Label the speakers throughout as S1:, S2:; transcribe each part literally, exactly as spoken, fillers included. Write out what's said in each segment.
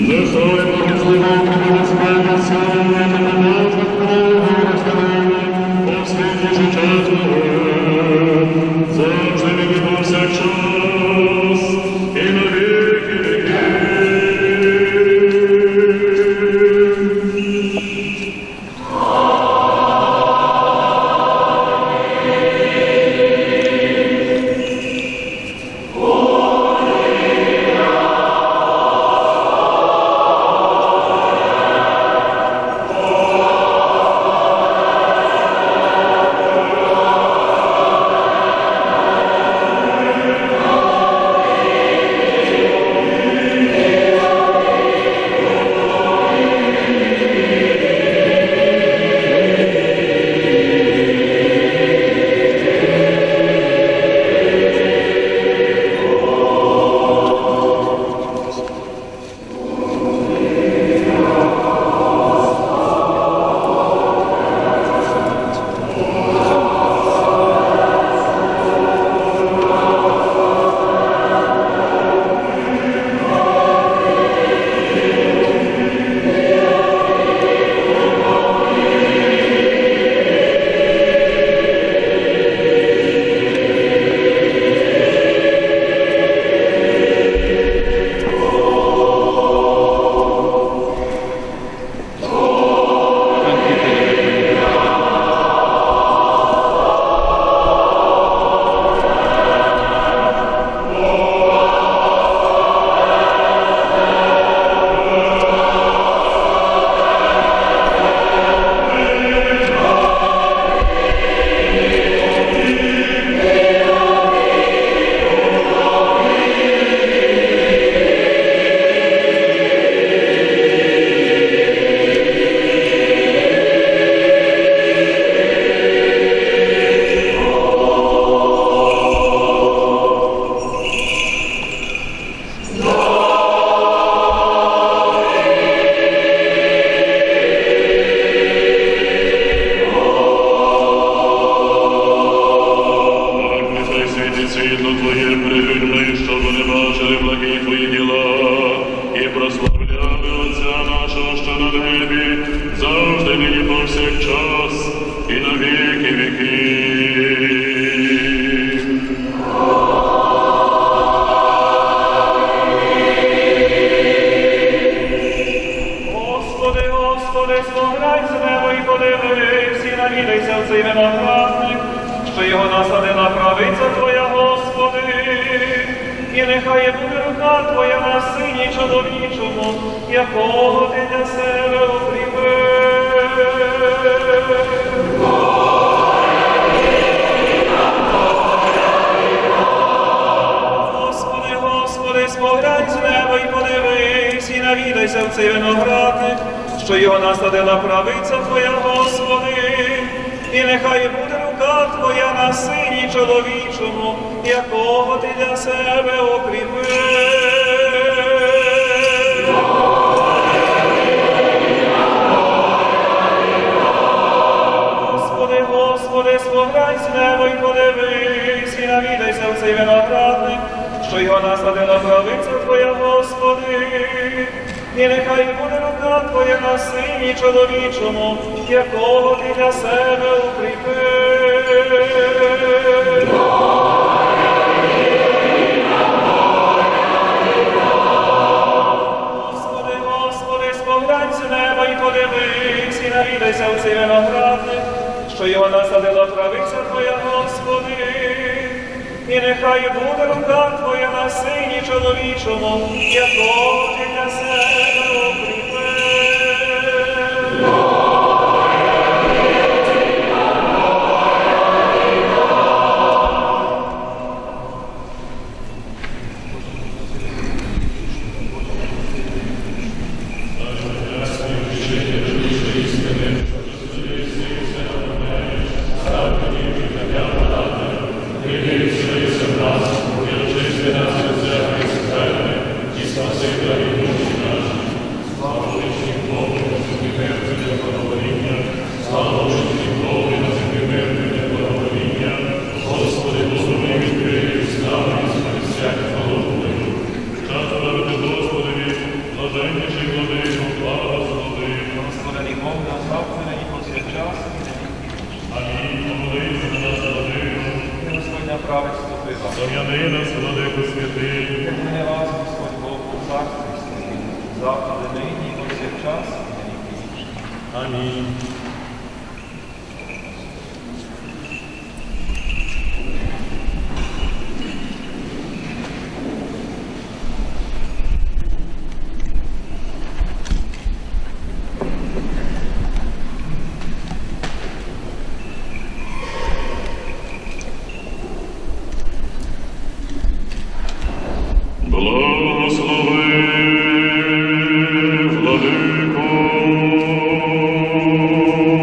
S1: Господи, править стопила.
S2: Пом'яни нас, владико святий.
S1: Мене вас, Господь Бог, у царстві святим, завтра, нині, і повсякчас, і на віки вічні.
S2: Амінь.
S3: Благослови, владико.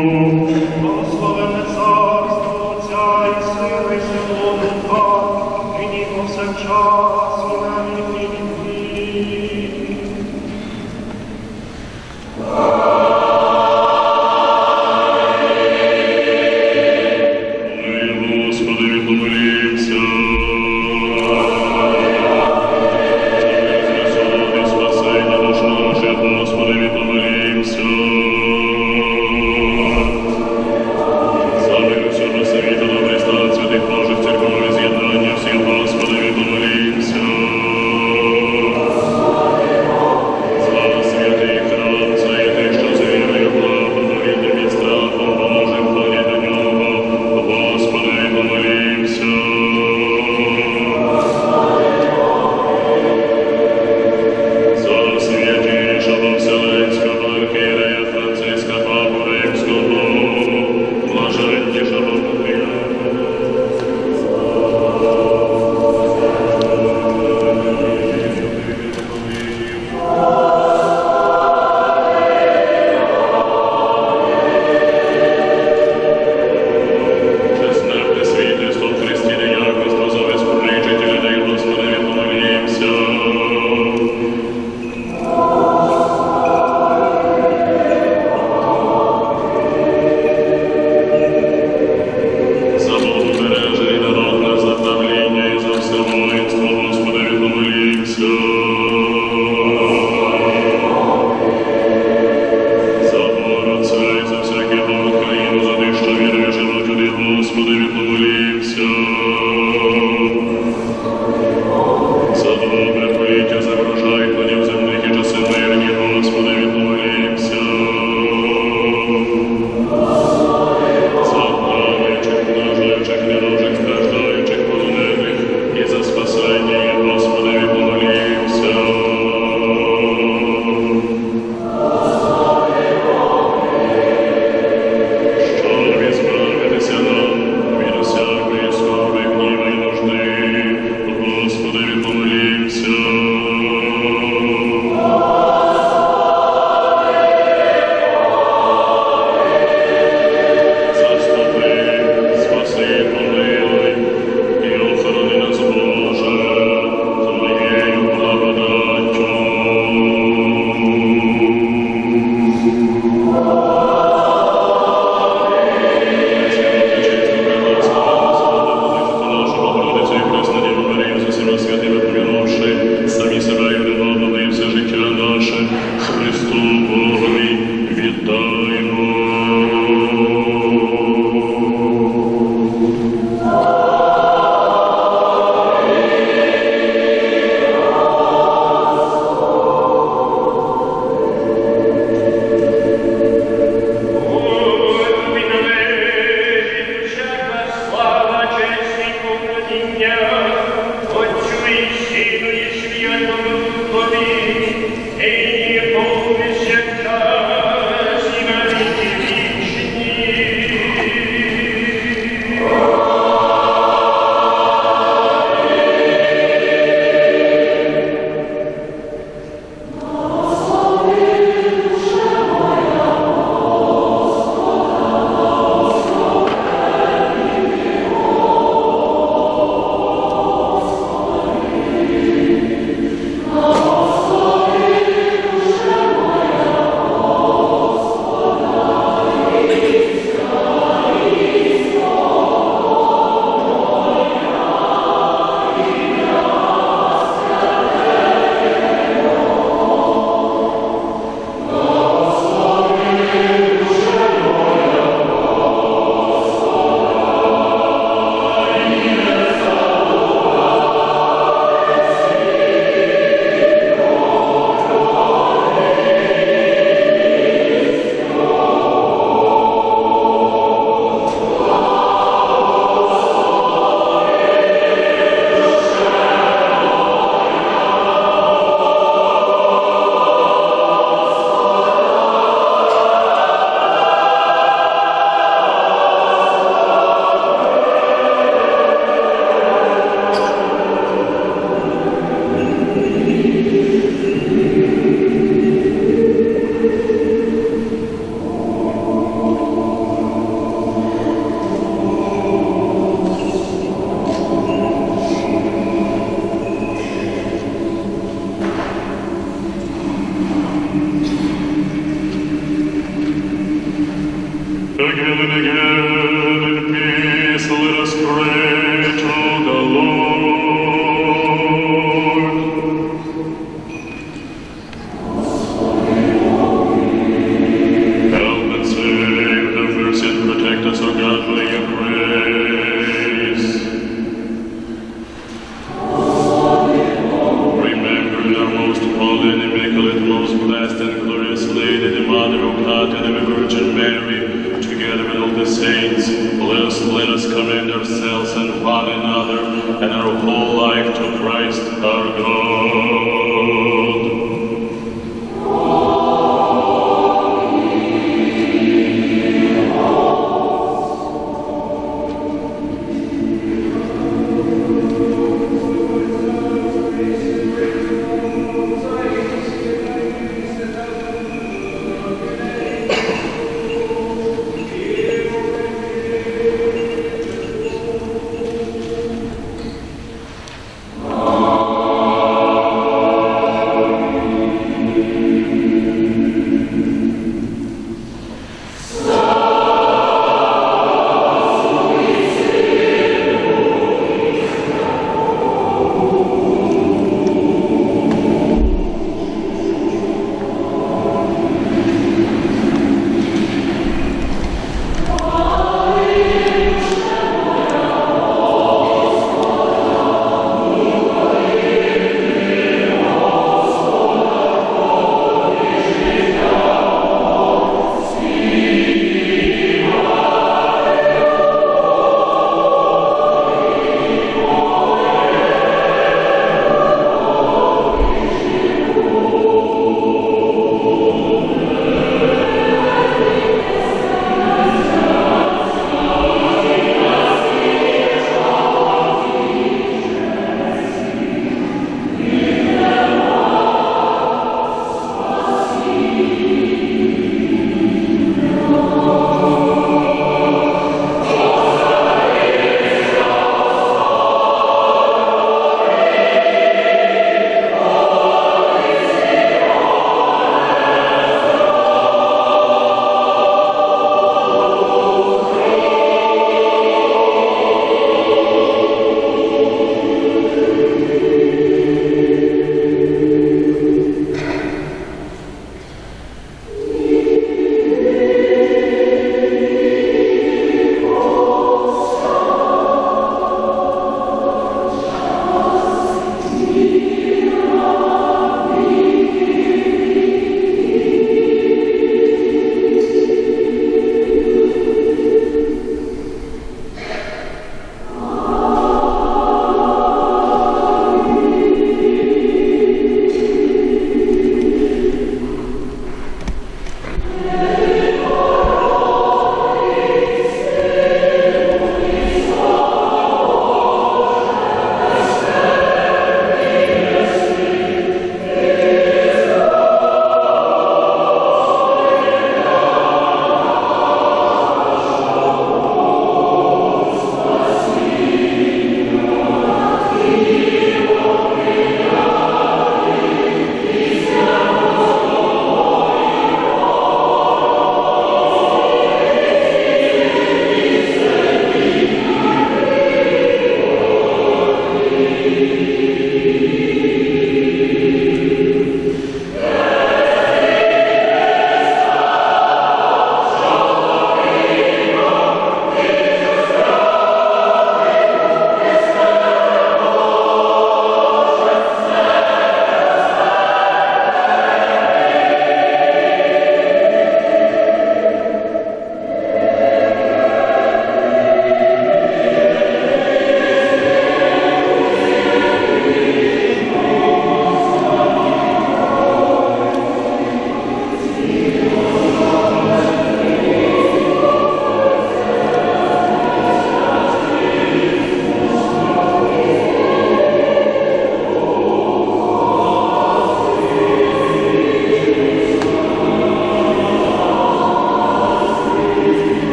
S2: and again in peace let us pray to the Lord. Help and save, have mercy and protect us, O God, by your grace. Remember our most holy and immaculate, most blessed and glorious Lady, the Mother of God, and the Virgin Mary, together with all the saints, let us, let us commend ourselves and one another and our whole life to Christ our God.
S3: Oh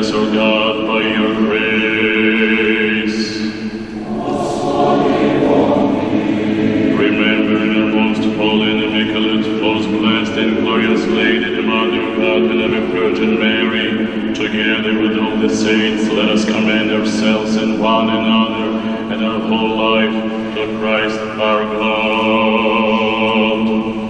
S2: us, O God, by your grace. Remembering our most holy and immaculate, most blessed and glorious Lady, the Mother of God, and ever Virgin Mary, together with all the saints, let us commend ourselves and one another and our whole life to Christ our God.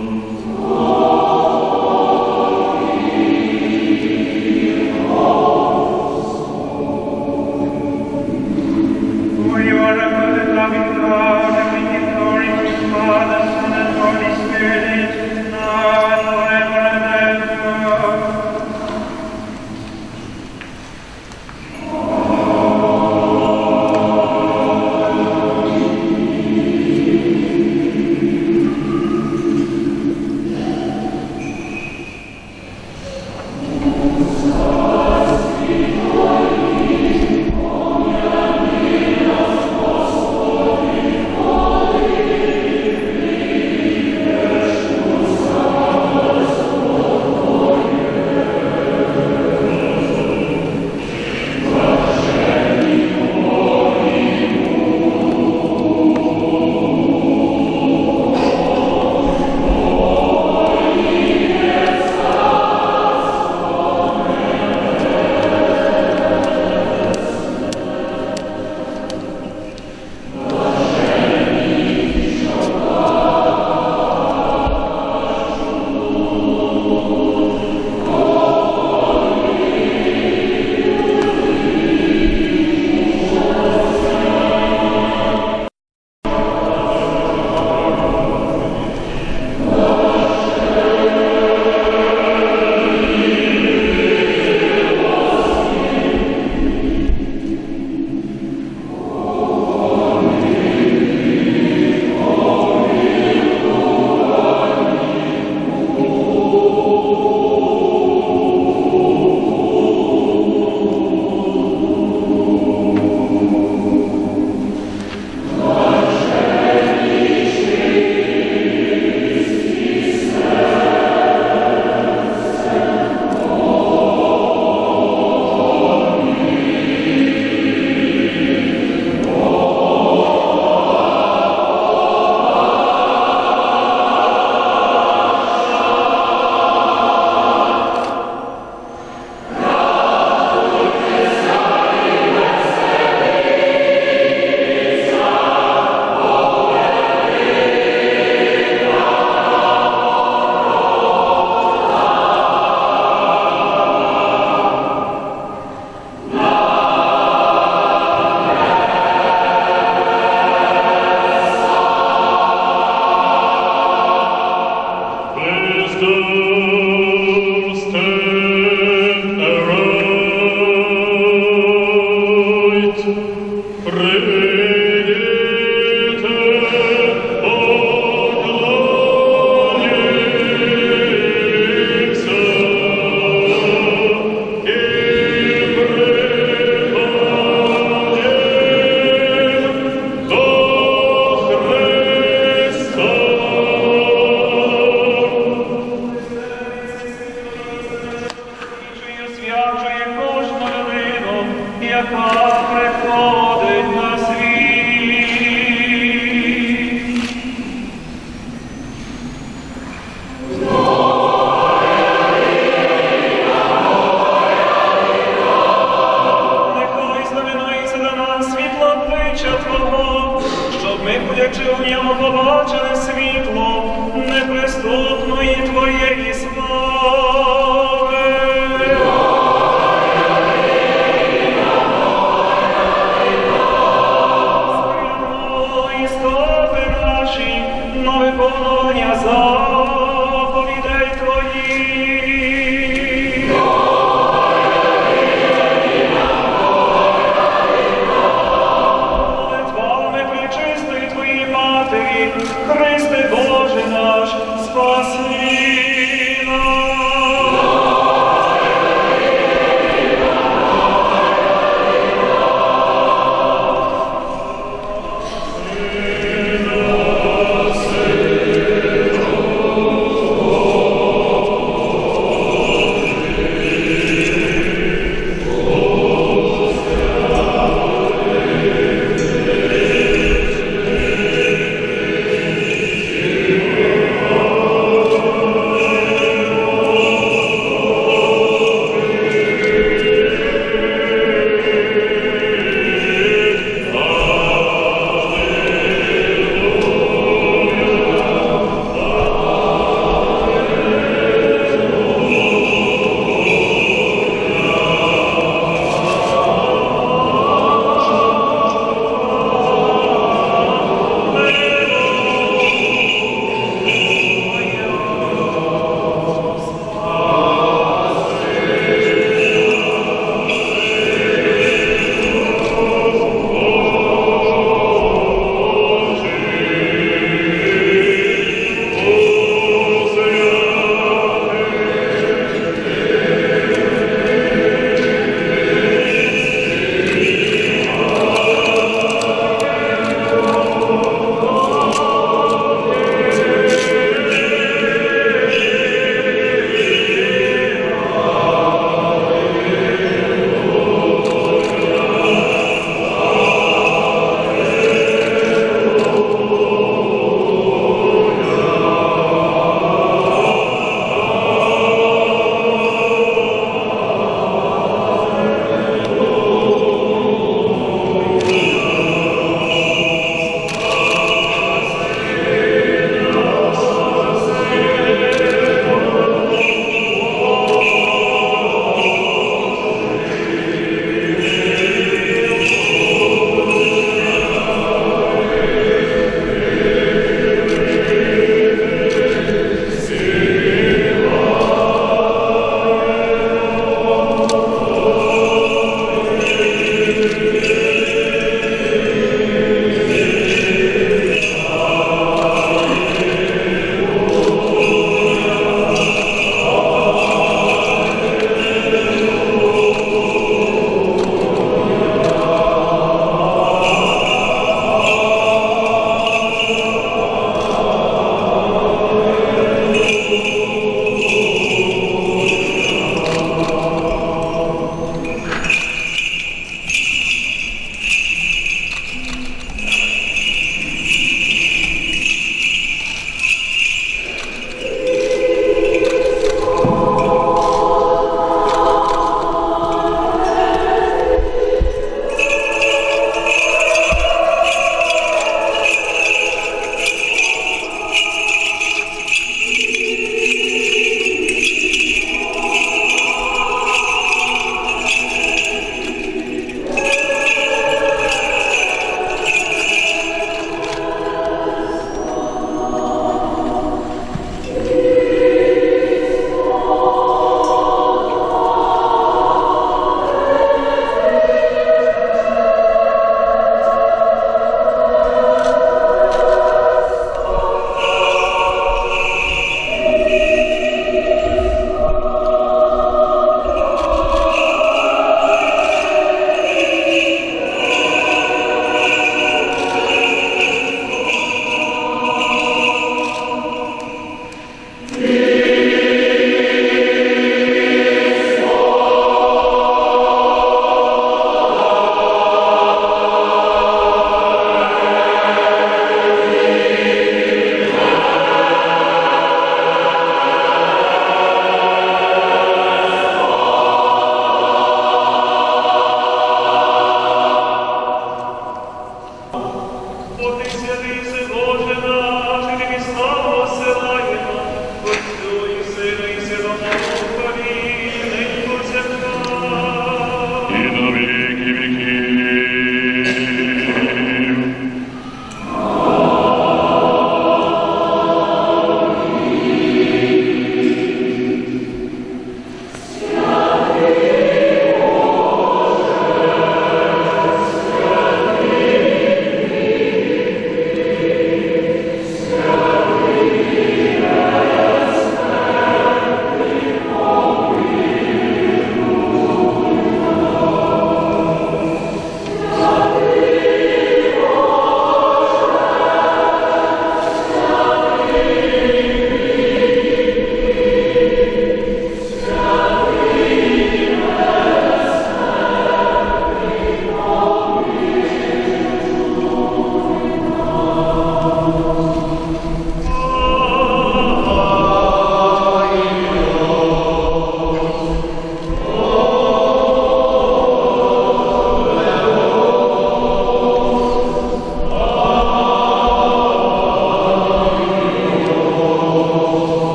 S1: For you are a good and loving God, and we give glory to the Father, Son, and Holy Spirit, now and forever and ever.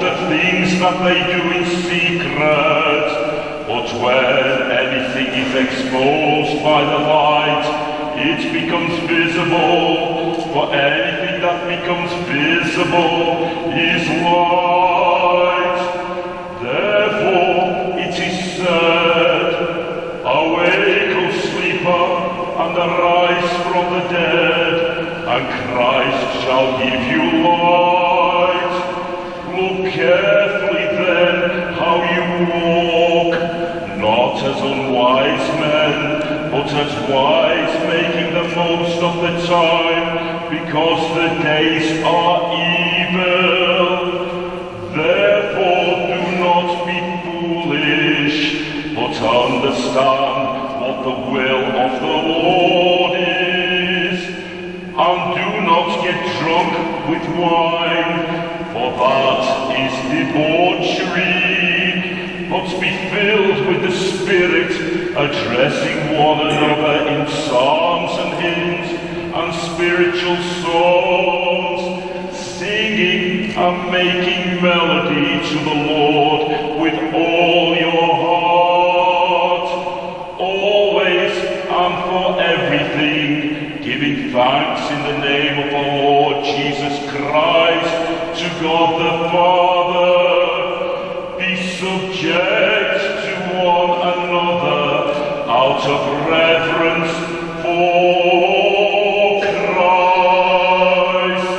S3: the things that they do in secret. But when anything is exposed by the light, it becomes visible. For anything that becomes visible is light. Therefore it is said, awake, O sleeper, and arise from the dead, and Christ shall give you light. Look carefully then how you walk, not as unwise men, but as wise, making the most of the time, because the days are evil. Therefore do not be foolish, but understand what the will of the Lord is. And do not get drunk with wine, for that is debauchery, but be filled with the Spirit, addressing one another in psalms and hymns and spiritual songs, singing and making melody to the Lord with all your heart, always and for everything, giving thanks in the name of the Lord Jesus Christ to God the Father. Be subject to one another out of reverence for Christ.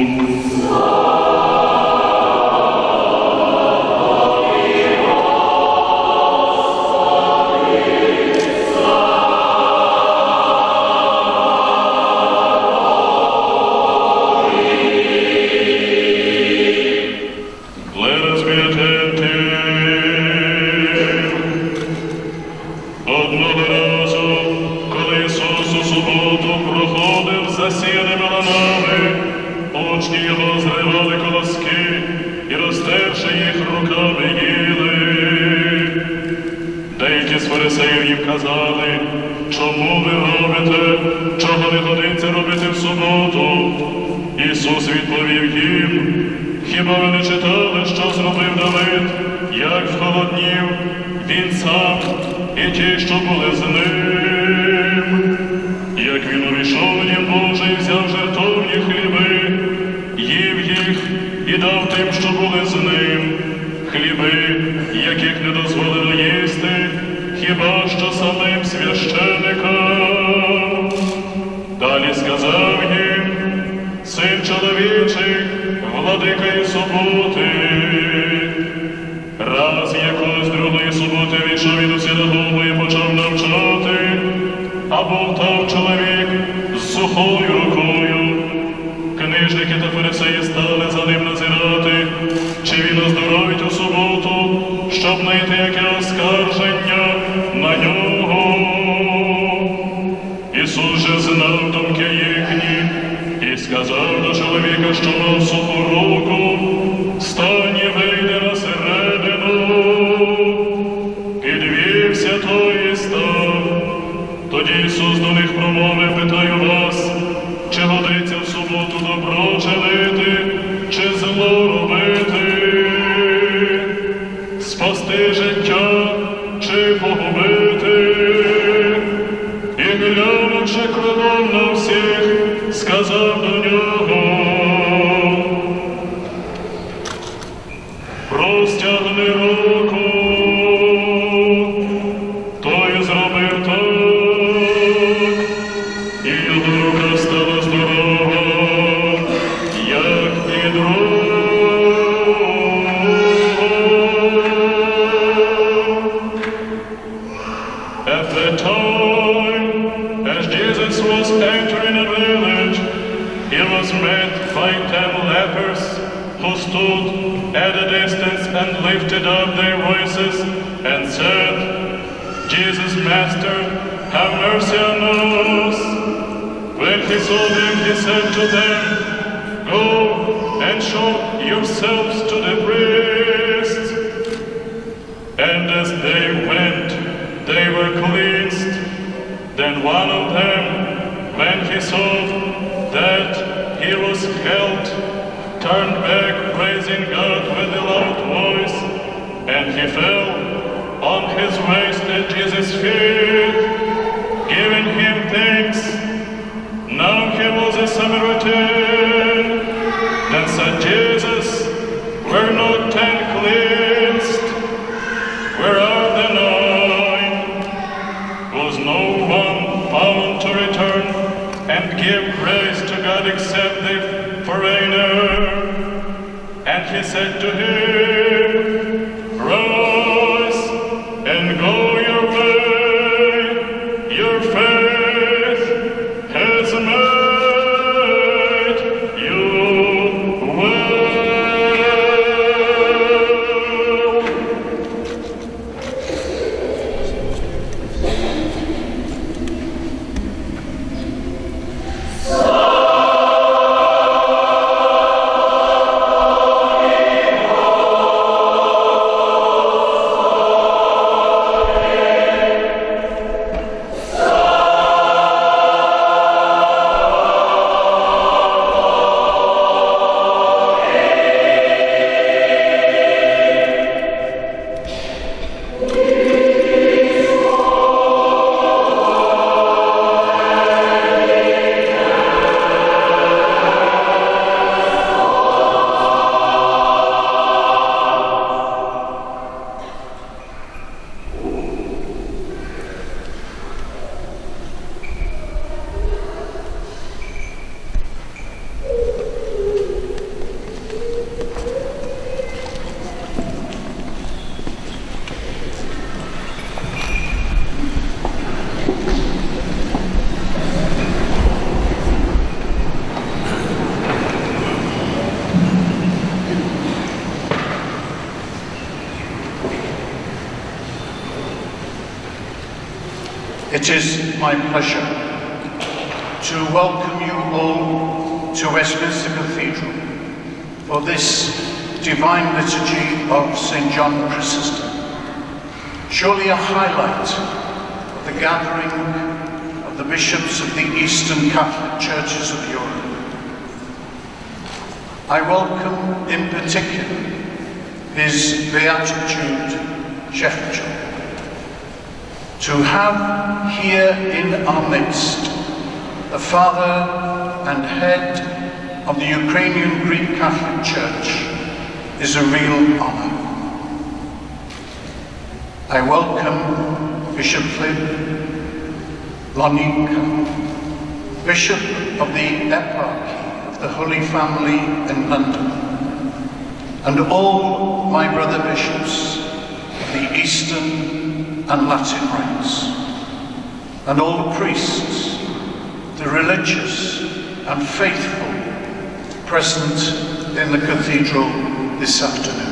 S4: Glory
S2: Деякі з фарисеїв їм казали: чому ви робите, чого не годиться робити в суботу? Ісус відповів їм: хіба ви не читали, що зробив Давид, як зголоднів він сам і ті, що були з ним? Як він увійшов в Дім Божий, взяв жертовні хліби, їв їх і дав тим, що були з ним, хліби, яких не дозволено їсти, хіба що самим священикам. Далі сказав їм: Син чоловічий, владика і суботи. Раз якось другої суботи війшов він у синагогу і почав навчати, а був там чоловік з сухою рукою. Книжники та фарисеї стали за ним назирати, чи він оздоровить у суботу, щоб знайти яке оскарження на нього. Ісус же знав думки їхні і сказав до чоловіка, що мав суху руку: «Встань і вийди на середину». Підвівся той і став. Тоді Ісус до них промовив: питаю вас, чи годиться в суботу добро чинити, чи зло робити, спасти життя, чи погубити? І глянувши кругом на всіх, сказав до нього: простягни руку. Той зробив так, і його рука стала здорова, як і друга. At that time, as Jesus was entering a village, he was met by ten lepers, who stood at a distance and lifted up their voices and said, Jesus, Master, have mercy on us. When he saw them, he said to them, go and show yourselves to the priests. And as they went, they were cleansed. Then one of them, when he saw that he was healed, turned back, praising God with a loud voice, and he fell on his waist at Jesus' feet, giving him thanks. Now he was a Samaritan. Then said Jesus, were not ten cleansed? Where are the nine? Was no one found to return and give praise to God except the foreigner? And he said to him, rise and go your way, your faith has made you well.
S4: It is my pleasure to welcome you all to Westminster Cathedral for this Divine Liturgy of Saint John Chrysostom. surely a highlight of the gathering of the bishops of the Eastern Catholic Churches of Europe. I welcome in particular His Beatitude Shevchuk. To have here in our midst the father and head of the Ukrainian Greek Catholic Church is a real honor. I welcome Bishop Flip Loninka, Bishop of the Eparchy of the Holy Family in London, and all my brother bishops of the Eastern and Latin rites, and all the priests, the religious and faithful present in the cathedral this afternoon.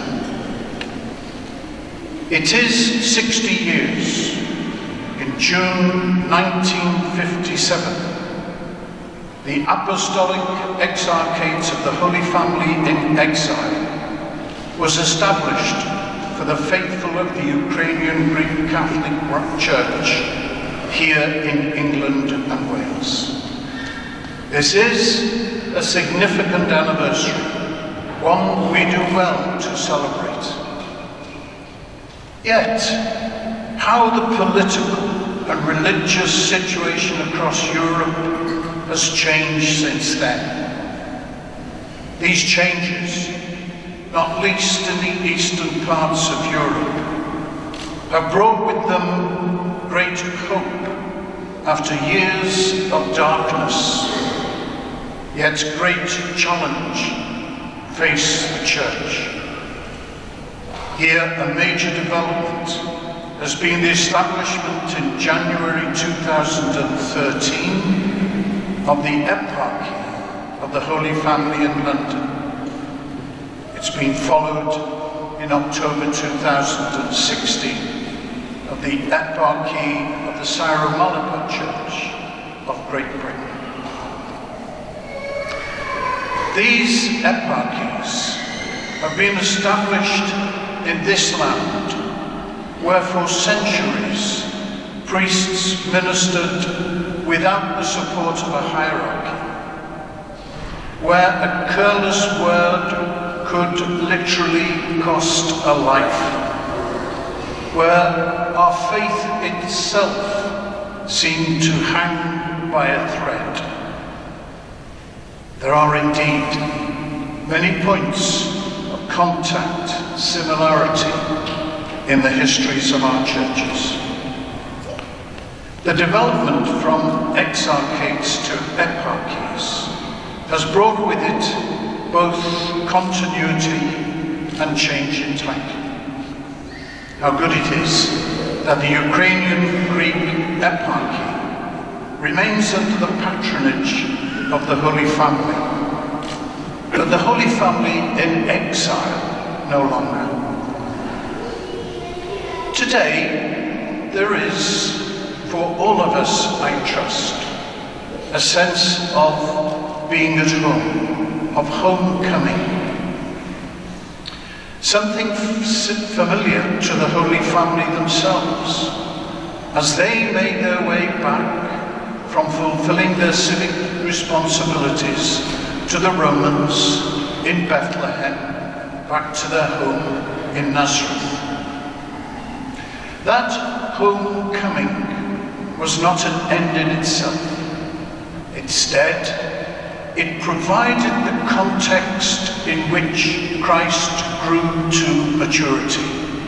S4: It is sixty years, in June nineteen fifty-seven, the Apostolic Exarchate of the Holy Family in Exile was established for the faithful of the Ukrainian Greek Catholic Church here in England and Wales. This is a significant anniversary, one we do well to celebrate. Yet, how the political and religious situation across Europe has changed since then. These changes, not least in the eastern parts of Europe, have brought with them great hope after years of darkness, yet great challenge face the Church. Here, a major development has been the establishment in January two thousand thirteen of the Eparchy of the Holy Family in London. It's been followed in October two thousand sixteen of the Eparchy of the Syro-Malabar Church of Great Britain. These eparchies have been established in this land, where for centuries priests ministered without the support of a hierarchy, where a careless word could literally cost a life, where our faith itself seemed to hang by a thread. There are indeed many points of contact, similarity in the histories of our churches. The development from exarchates to eparchies has brought with it both continuity and change in title. How good it is that the Ukrainian Greek Eparchy remains under the patronage of the Holy Family, but the Holy Family in exile no longer. Today, there is, for all of us, I trust, a sense of being at home, of homecoming. Something familiar to the Holy Family themselves, as they made their way back from fulfilling their civic responsibilities to the Romans in Bethlehem, back to their home in Nazareth. That homecoming was not an end in itself. Instead, it provided the context in which Christ grew to maturity.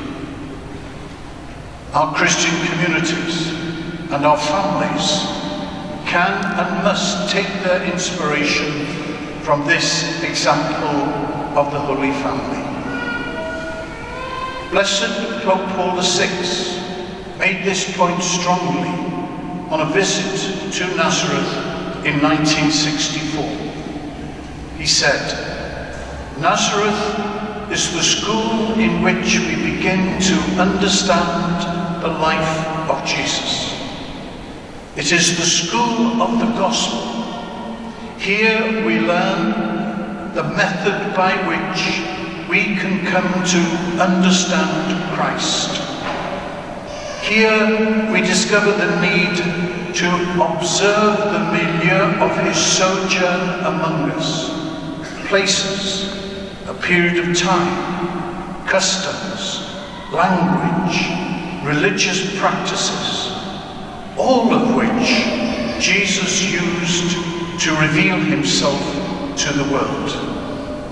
S4: Our Christian communities and our families can and must take their inspiration from this example of the Holy Family. Blessed Pope Paul the Sixth made this point strongly on a visit to Nazareth in nineteen sixty-four. He said, "Nazareth is the school in which we begin to understand the life of Jesus. It is the school of the gospel. Here we learn the method by which we can come to understand Christ. Here we discover the need to observe the milieu of his sojourn among us, places, a period of time, customs, language, religious practices, all of which Jesus used to reveal himself to the world.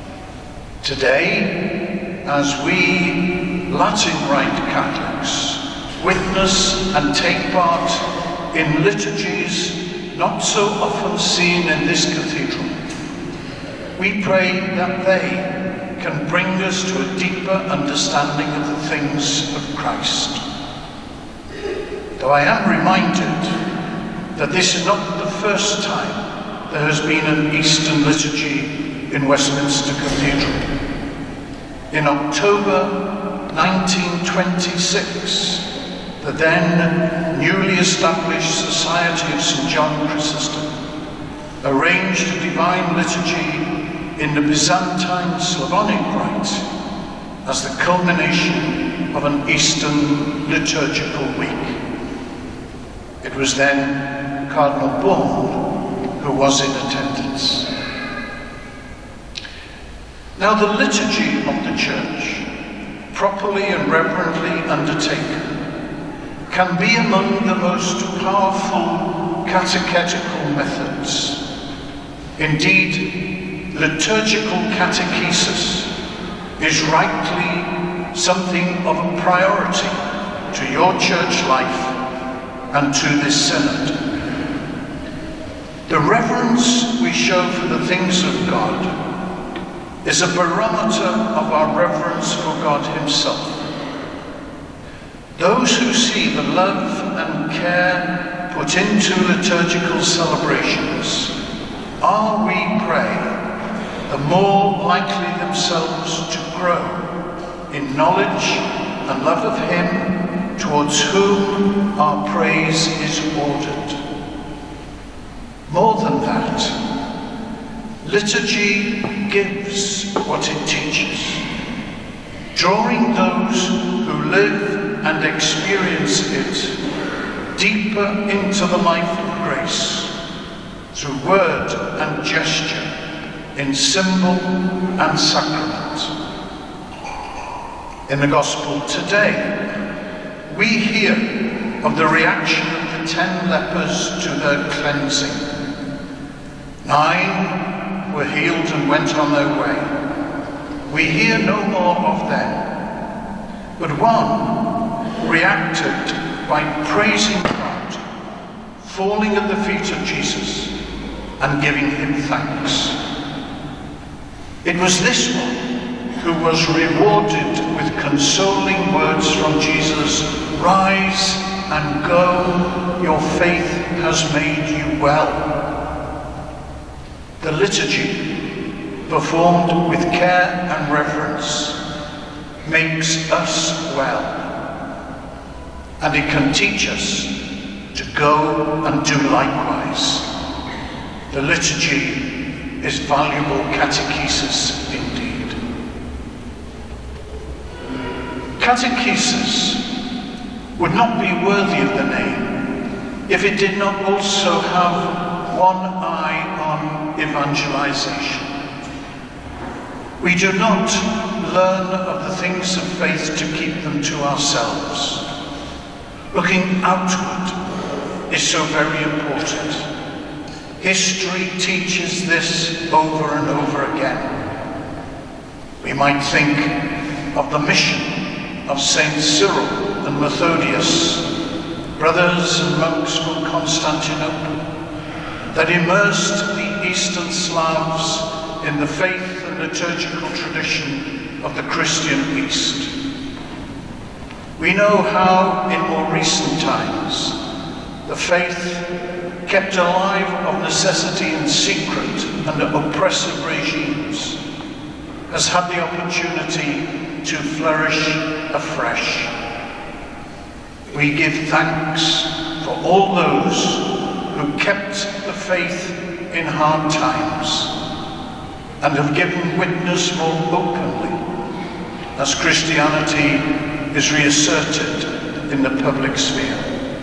S4: Today, as we Latin Rite Catholics witness and take part in liturgies not so often seen in this cathedral, we pray that they can bring us to a deeper understanding of the things of Christ. Though I am reminded that this is not the first time there has been an Eastern liturgy in Westminster Cathedral. In October nineteen twenty-six, the then newly established Society of Saint John Chrysostom arranged a divine liturgy in the Byzantine Slavonic Rite as the culmination of an Eastern liturgical week. It was then Cardinal Bourne who was in attendance. Now, the liturgy of the Church, properly and reverently undertaken, can be among the most powerful catechetical methods. Indeed, liturgical catechesis is rightly something of a priority to your church life and to this synod. The reverence we show for the things of God is a barometer of our reverence for God himself. Those who see the love and care put into liturgical celebrations are, we pray, the more likely themselves to grow in knowledge and love of him towards whom our praise is ordered. More than that, liturgy gives what it teaches, drawing those who live and experience it deeper into the life of grace through word and gesture, in symbol and sacrament. In the Gospel today, we hear of the reaction of the ten lepers to their cleansing. Nine were healed and went on their way. We hear no more of them, but one reacted by praising God, falling at the feet of Jesus and giving him thanks. It was this one who was rewarded with consoling words from Jesus, "Rise and go, your faith has made you well." The liturgy, performed with care and reverence, makes us well, and it can teach us to go and do likewise. The liturgy is valuable catechesis indeed. Catechesis would not be worthy of the name if it did not also have one eye on evangelization. We do not learn of the things of faith to keep them to ourselves. Looking outward is so very important. History teaches this over and over again. We might think of the mission of Saint Cyril and Methodius, brothers and monks from Constantinople, that immersed the Eastern Slavs in the faith and liturgical tradition of the Christian East. We know how, in more recent times, the faith, kept alive of necessity in secret under oppressive regimes, has had the opportunity to flourish afresh. We give thanks for all those who kept the faith in hard times and have given witness more openly as Christianity is reasserted in the public sphere.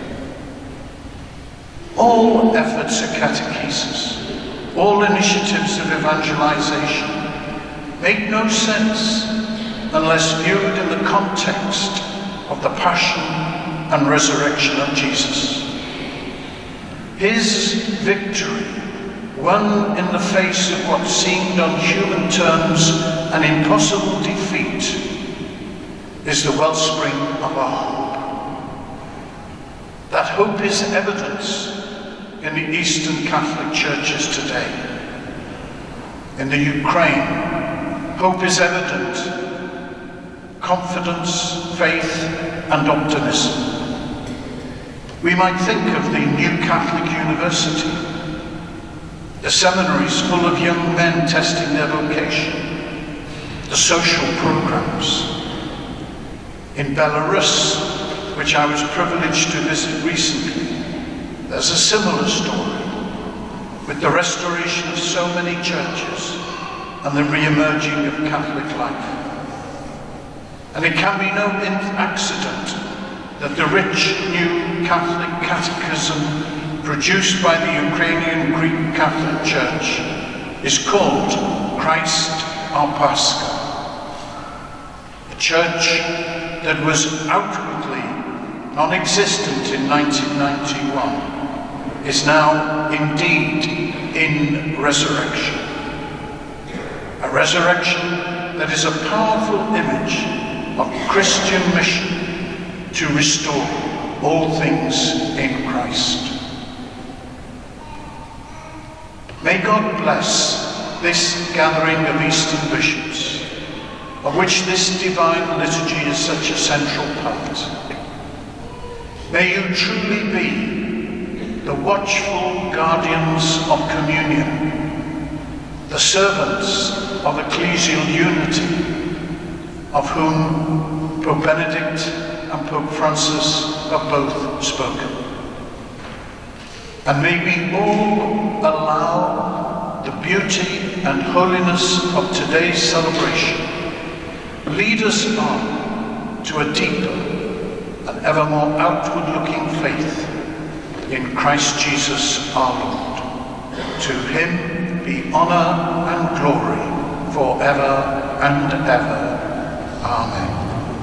S4: All efforts at catechesis, all initiatives of evangelization make no sense unless viewed in the context of the passion and resurrection of Jesus. His victory, won in the face of what seemed on human terms an impossible defeat, is the wellspring of our hope. That hope is evidence in the Eastern Catholic churches today. In the Ukraine, hope is evident. Confidence, faith, and optimism. We might think of the New Catholic University, the seminaries full of young men testing their vocation, the social programs. In Belarus, which I was privileged to visit recently, there's a similar story, with the restoration of so many churches and the re-emerging of Catholic life. And it can be no accident that the rich new Catholic catechism produced by the Ukrainian Greek Catholic Church is called Christ our Pascha. A church that was outwardly non-existent in nineteen ninety-one is now indeed in resurrection. A resurrection that is a powerful image of Christian mission to restore all things in Christ. May God bless this gathering of Eastern bishops, of which this divine liturgy is such a central part. May you truly be the watchful guardians of communion, the servants of ecclesial unity, of whom Pope Benedict and Pope Francis have both spoken. And may we all allow the beauty and holiness of today's celebration lead us on to a deeper and ever more outward-looking faith in Christ Jesus our Lord. To him be honour and glory forever and ever. Amen.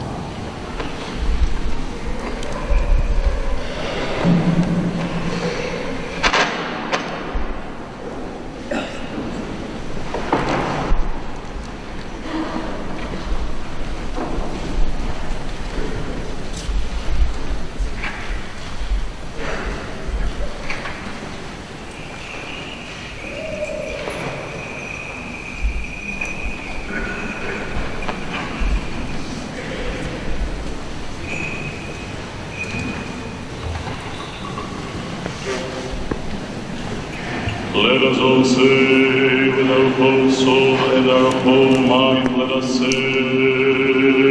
S2: Let us all say, with our whole soul and our whole mind, let us say,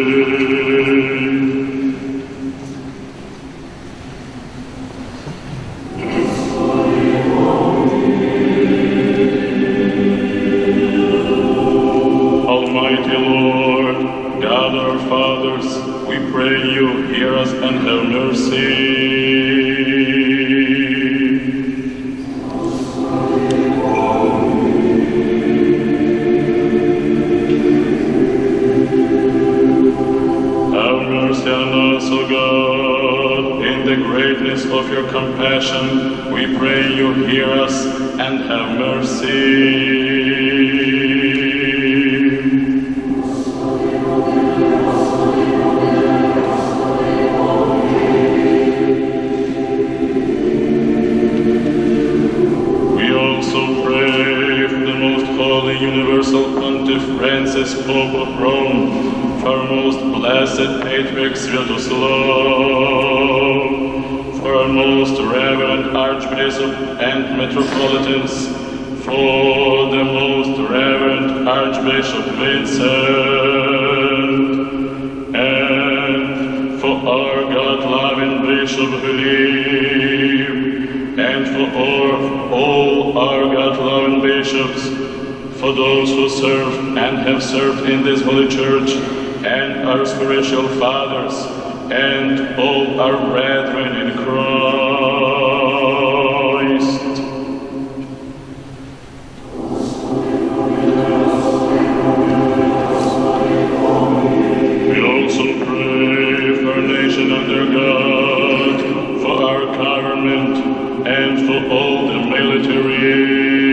S2: Almighty Lord, God our fathers, we pray you, hear us and have mercy. Of your compassion, we pray you hear us and have mercy. We also pray for the most holy universal Pontiff Francis, Pope of Rome, for our most blessed Patriarch Sviatoslav, for our most reverend Archbishop and Metropolitans, for the most reverend Archbishop Vincent, and for our God-loving Bishop Philippe, and for all, all our God-loving bishops, for those who serve and have served in this holy church, and our spiritual fathers, and all our brethren in Christ. We also pray for our nation under God, for our government, and for all the military.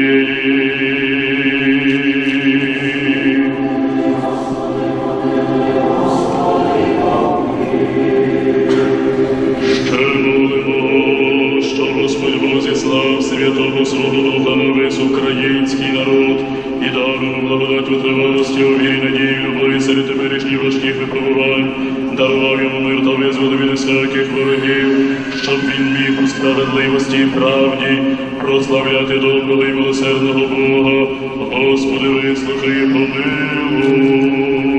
S2: Слав Святого Свого Духа на весь український народ і даруємо благодать витривалості, увірі, надії, любові серед теперішніх важких випробувань, дарував йому мир та визволив від усяких ворогів, щоб він міг у справедливості і правді прославляти доброго і милосердного Бога. Господи, вислухай і помилуй.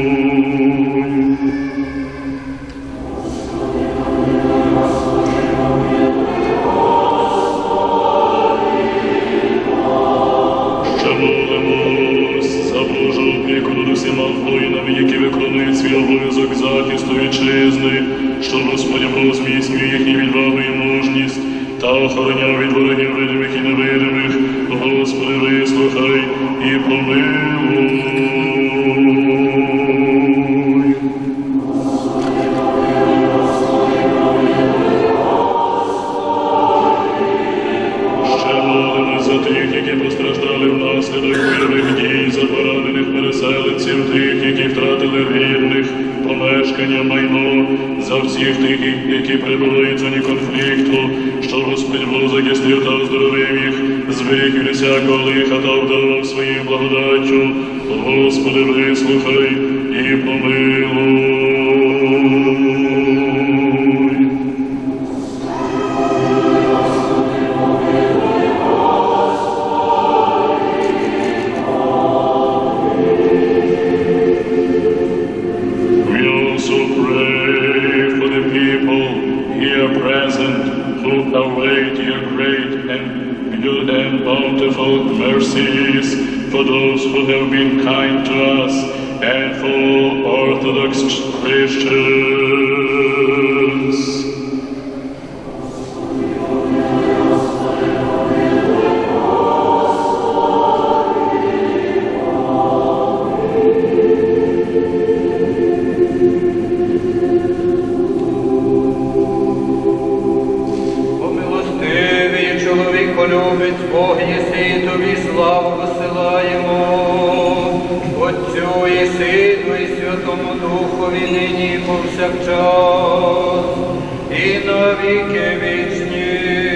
S2: Які виконують свій обов'язок захисту вітчизни, щоб Господь Бог зміцнює їхню відвагу і мужність та охороняв від ворогів видимих і невидимих. Господи, вислухай і помилуй. Ще молимо за тих, які постраждали внаслідок бойових дій, за поранених переселенців, тих, які втратили рідних, помешкання, майно, за всіх тих, які перебувають в зоні конфлікту, що Господь Бог захистив та оздоровив їх, зберіг від усякого лиха та обдарував своєю благодаттю. Господи, вислухай і помилуй. Await your great and good and bountiful mercies for those who have been kind to us and for Orthodox Christians.
S5: Любить Бог, єси, тобі славу посилаємо, Отцю і Сину і Святому Духові, нині і повсякчас, і на віки вічні.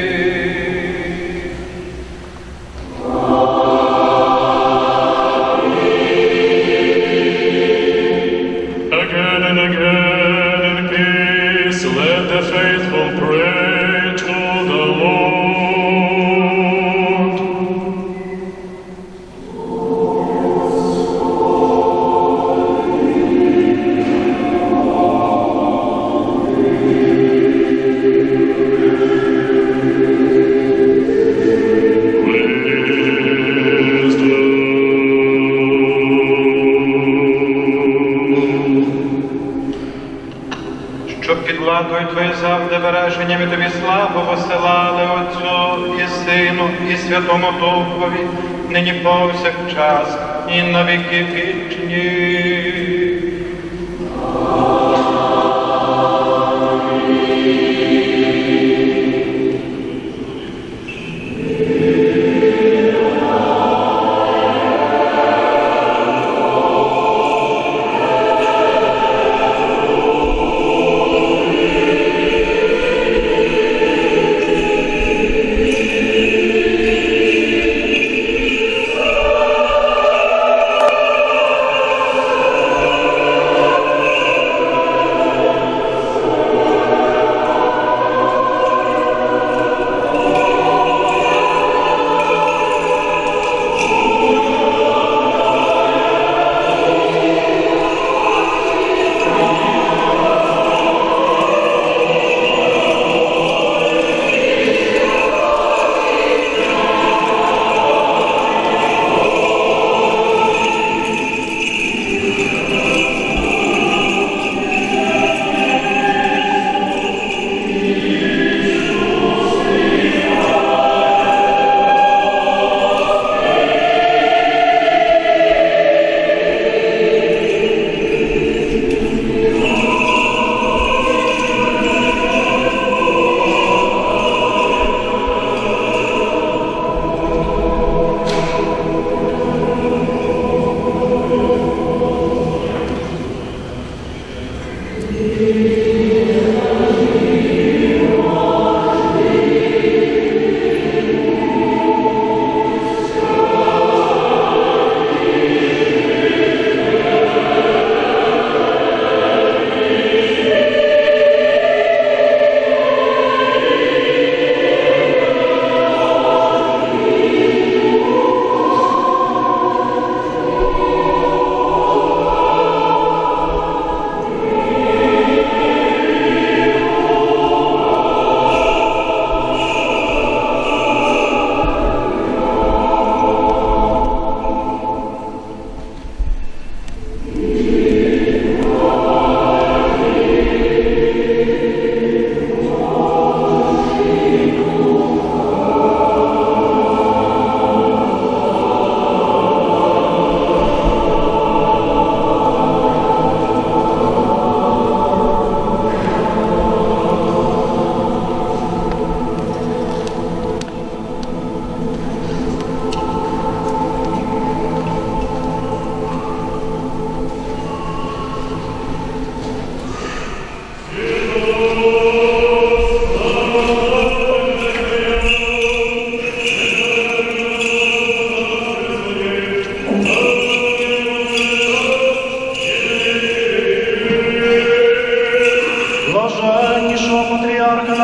S2: Again and again in peace, let the faithful pray to the Lord.
S1: Владою Твоєю завжди береженнями Тобі славу посилали Отцю і Сину і Святому Духові, нині повсякчас і на віки вічні.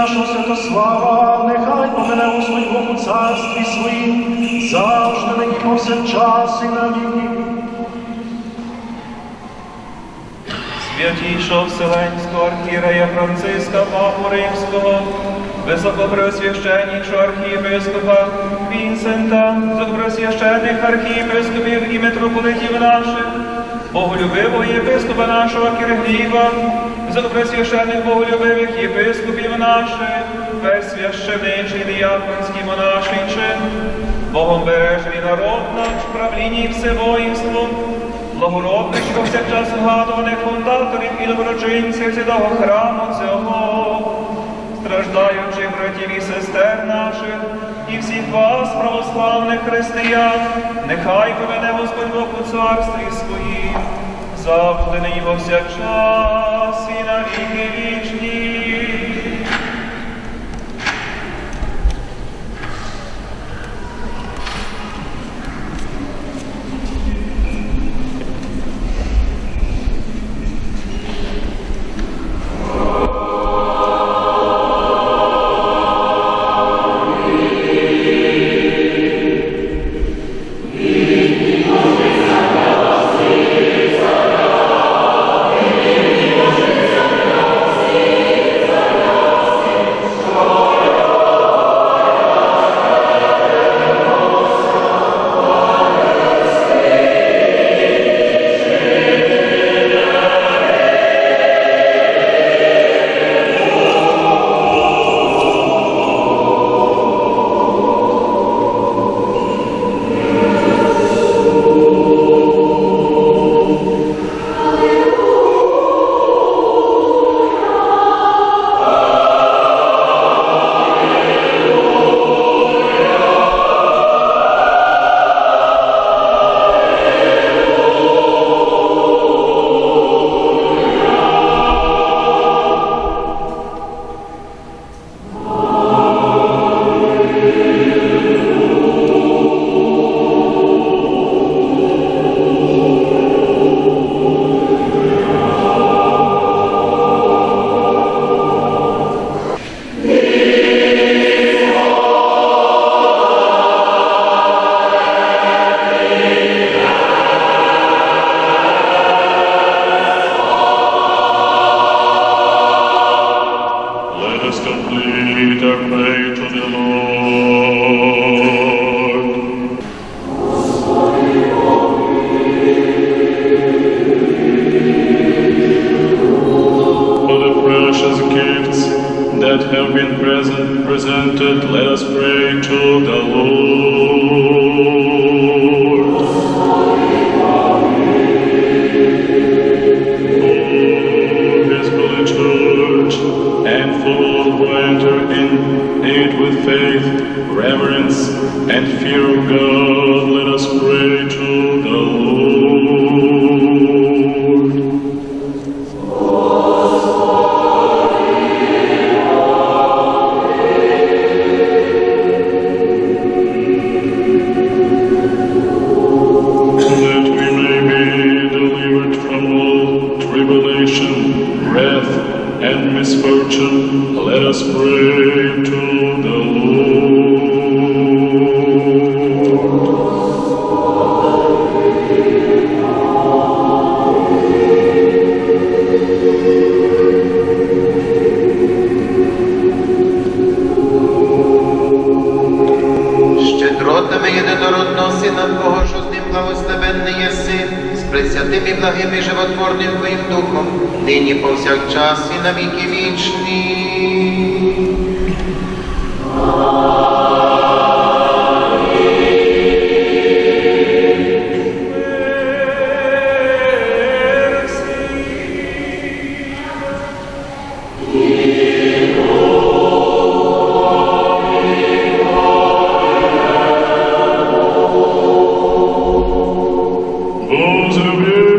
S6: нашого Святослава, нехай помине Господь Бог у царстві своїм, завжди нині повсякчас і на віки.
S1: Святійшого Вселенського архієрея Франциска Папу Римського, високопреосвященнішого архієпископа Вінсента, високопреосвященних архієпископів і митрополитів наших, боголюбивого єпископа нашого Киргіва, високопреосвященних боголюбивих єпископів наших, весь священичий діяконський монаший чин, богомбережний народ наш, правління і всевоїнство, благородних повсякчас згадуваних фундаторів і доброчинців святого храму цього, страждаючих братів і сестер наших, і всіх вас, православних християн, нехай поведе Господь Бог у царстві своїм, завжди нині повсякчас і на віки вічні.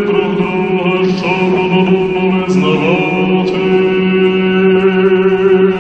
S2: Визнавати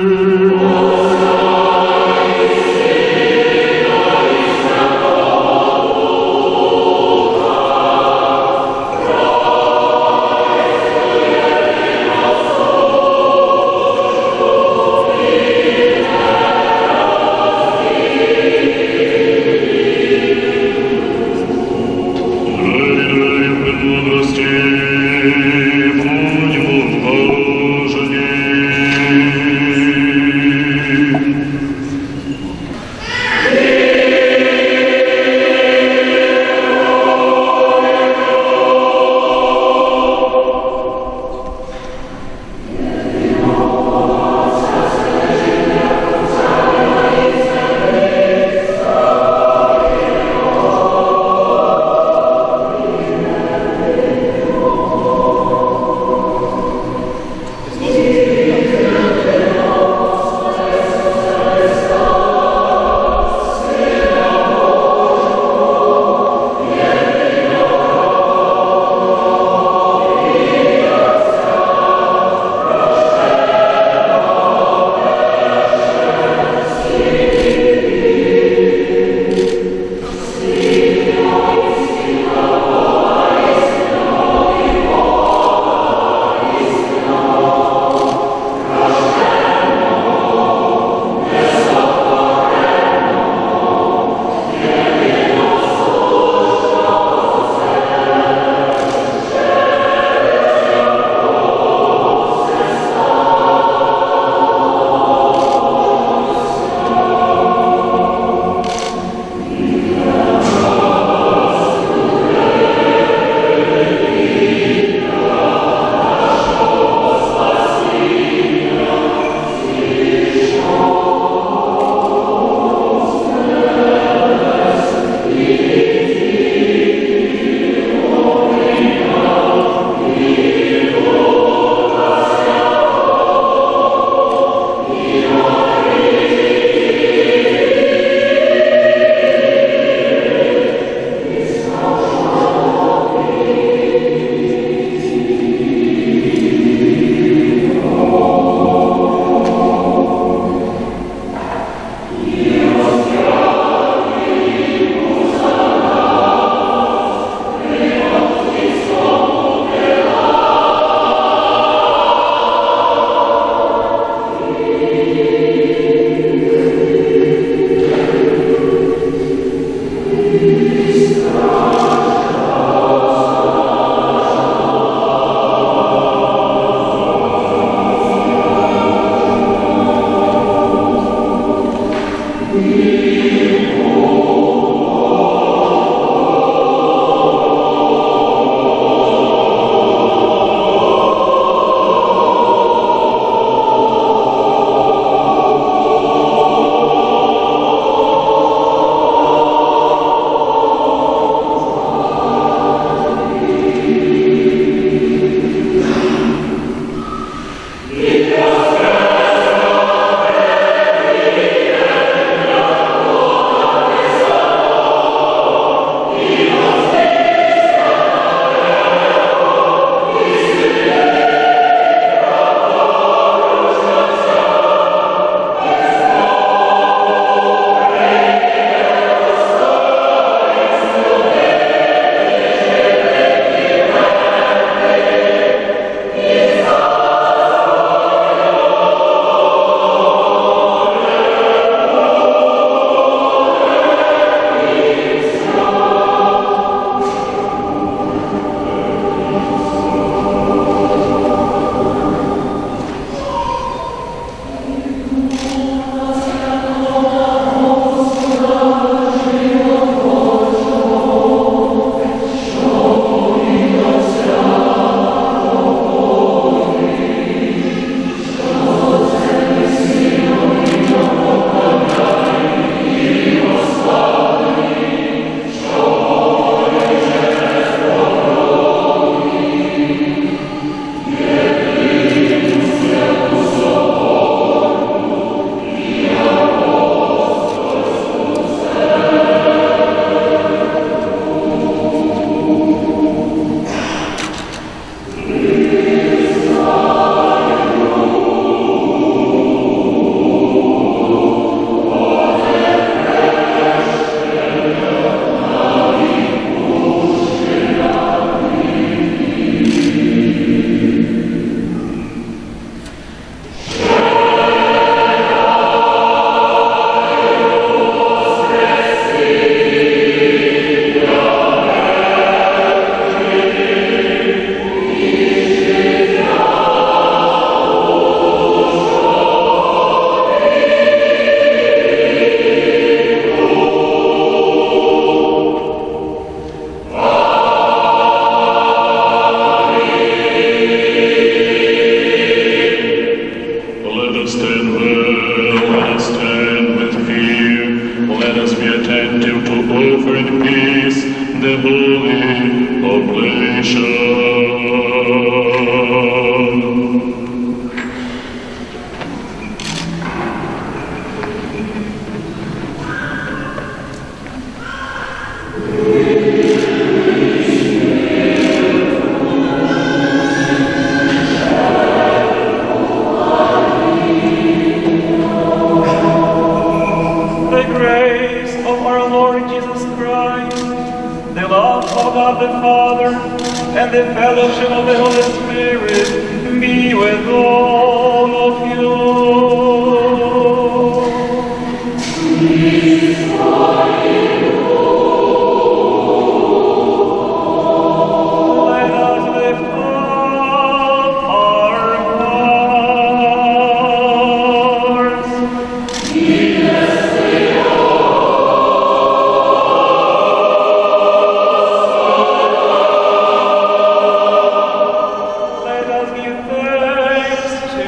S1: Let us give thanks to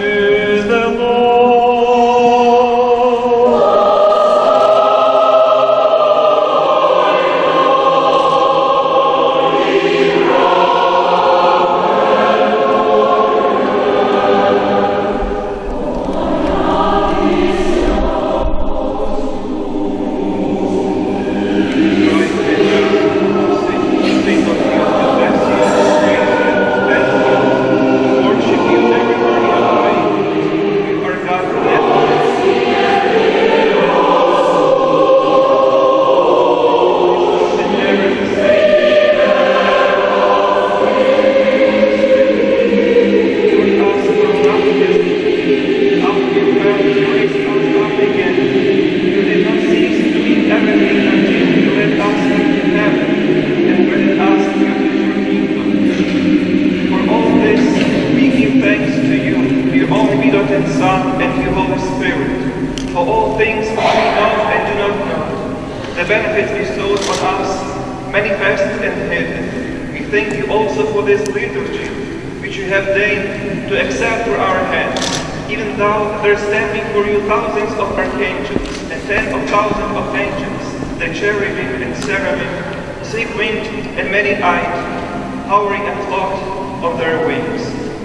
S7: benefits bestowed on us, manifest and hidden. We thank you also for this liturgy, which you have deigned to accept through our hands. Even though there stand before you thousands of archangels and tens of thousands of angels, the cherubim and seraphim, three-winged and many-eyed, hovering and flocked on their wings.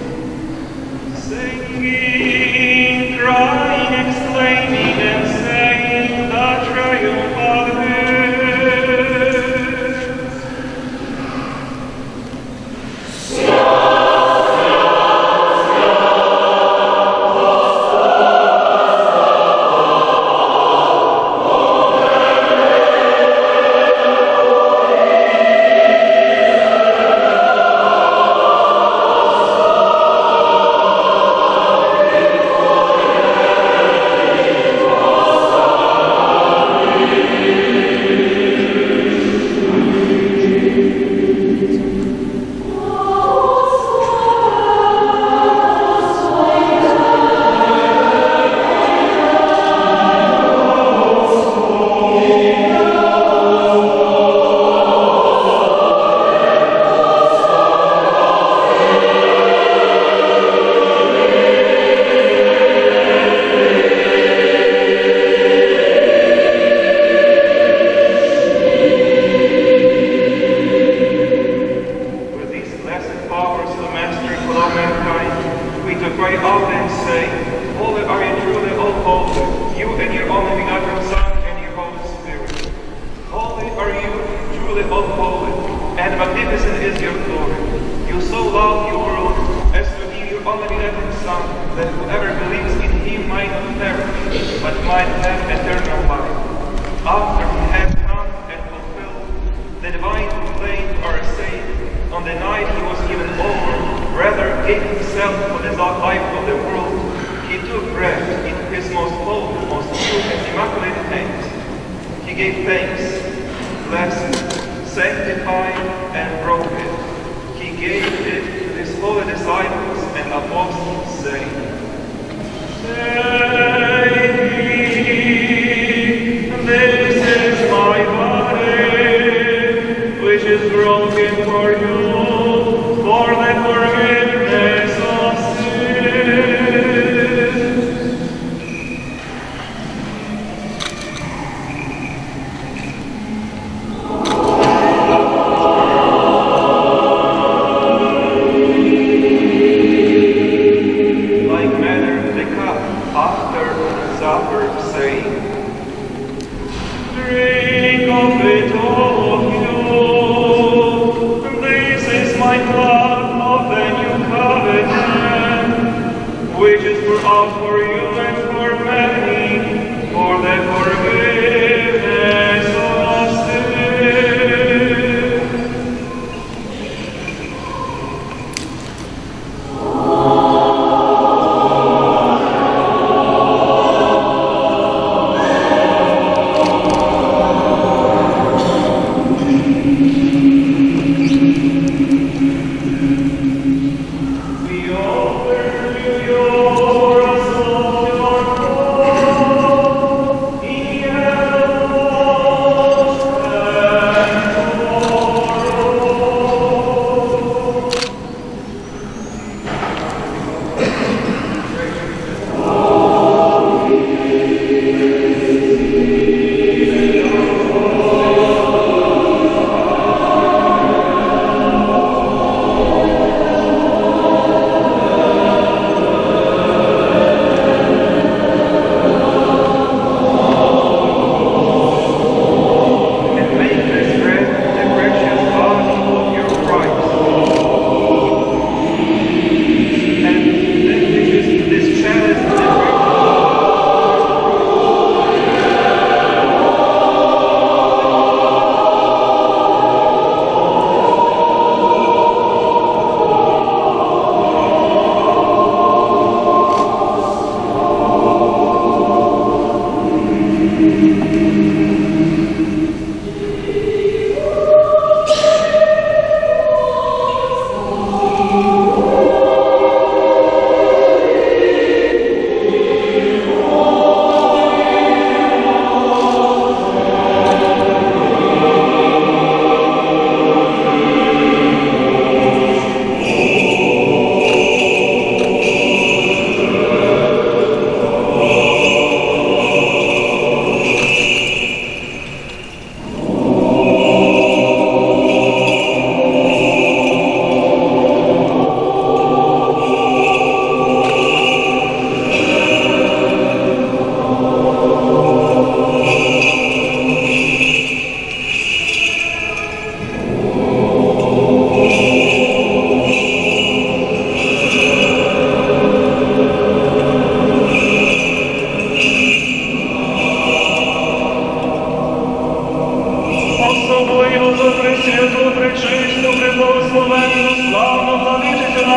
S7: Singing, crying, exclaiming, and saying the triumph of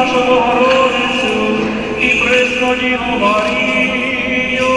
S6: нашу Богородицю і пресну Діву Марію.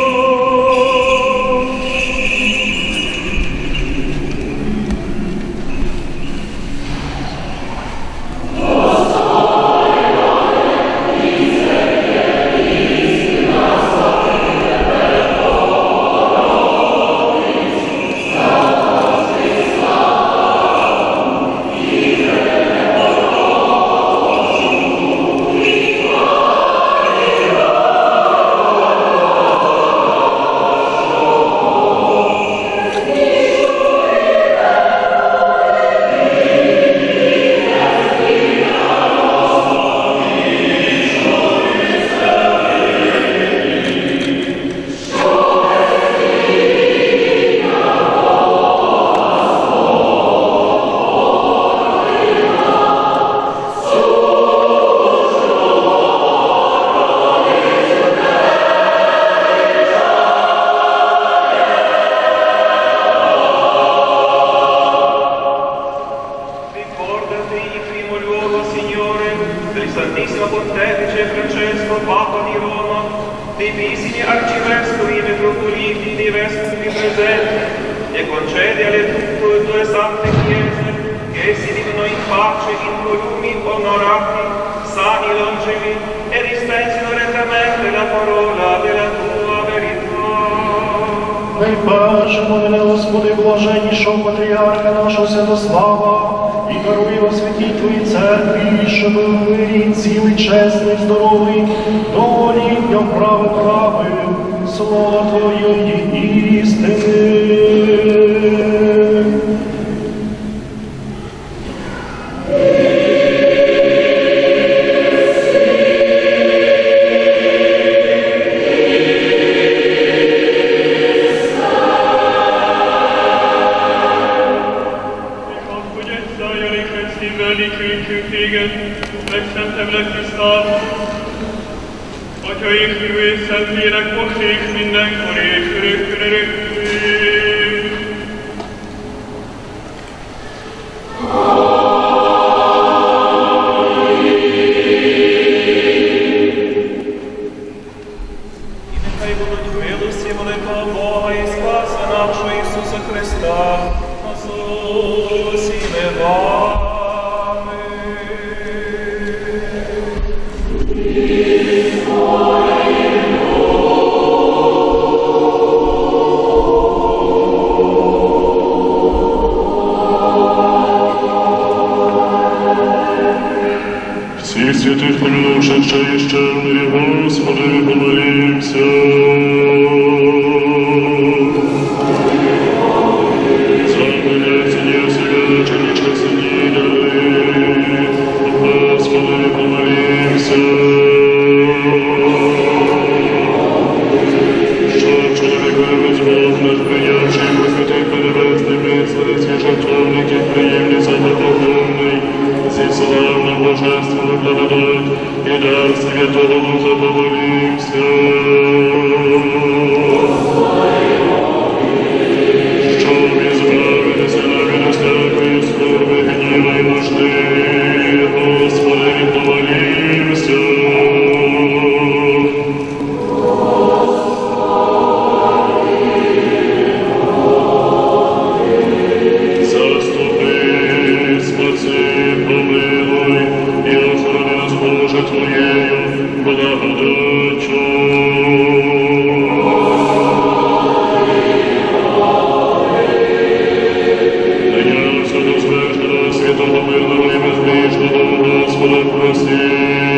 S8: Найперше помине, Господи, блаженнішого патріарха нашого Святослава, і даруй во святій Твоїй церкві, щоб в мирі цілий, чесний, здоровий, довголітньо прави правив, слова Твоєї істини.
S9: Atya éhű Szentlélek, most és mindenkor és örökkön örökkön.
S7: І нехай будуть милості великого Бога і Спаса нашого Ісуса Христа, нас усіми вами.
S2: Всіх святих помінувших ще і ще в мирі, Господи, помолімся. За мене себе, чинічка сиділи, Господи, помолімся. Щоб чоловік виявить Бог наш прийнявший, посвятих перевезний, мислиць, жертовників, приємний, задоволений, зі славного божественного благодать і дар Святого Духа помолімся. Щоб ізбавитися від усякої скорби, гніва й нужди, Господи, помолімся. Заступи, спаси, помилуй і охорони нас, Боже, Твоєю благодаттю. Найнявся до смертного, святого, мирного і безгрішного, Господа проси.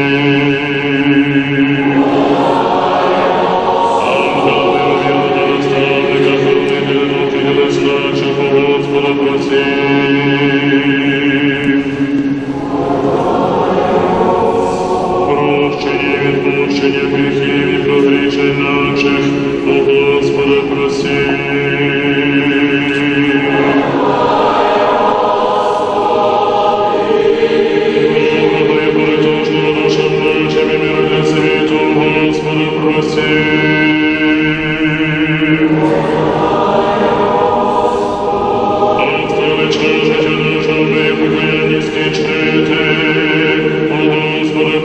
S2: Господа проси. Прощення, відпущення гріхів і прогрішень наших, у Господа проси. Доброго і порятужного душам нашим і миру для світу, Господа проси. Життя нашого ми покаянні скінчити, о Господи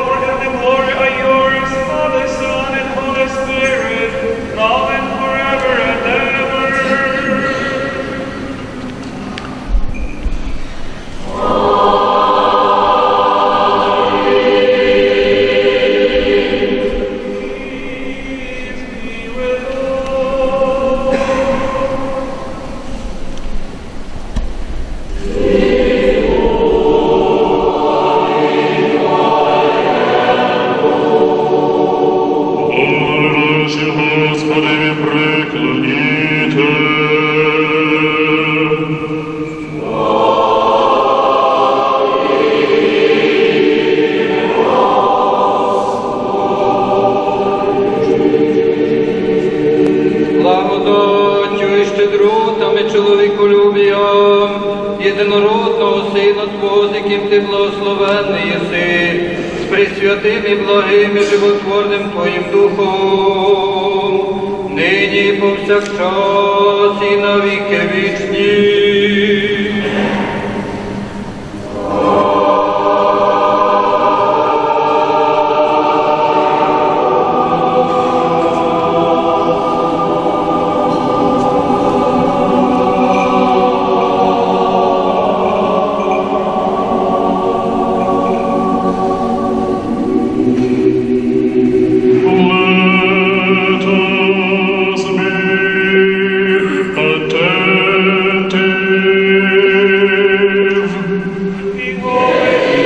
S9: power and the glory are yours, Father, Son, and Holy Spirit, now and forever and ever.
S2: Господи, преклоніте.
S5: Благодаттю і щедротами чоловіколюбіям, єдинородного Сина Твого, з яким Ти благословенний єси, з пресвятим і благим і животворним Твоїм Духом, нині і повсякчас і на віки вічні.
S2: Attentive.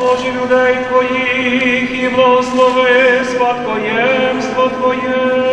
S9: Боже людей Твоїх і благослови спадкоємство Твоє.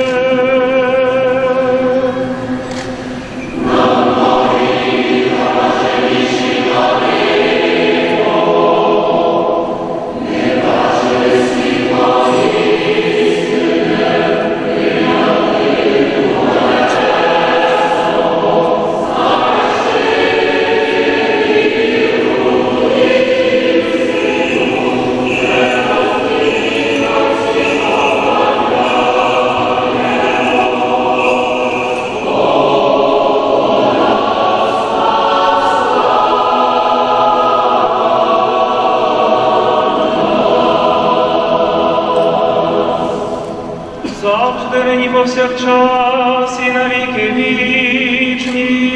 S9: Завжди, нині повсякчас і на віки вічні.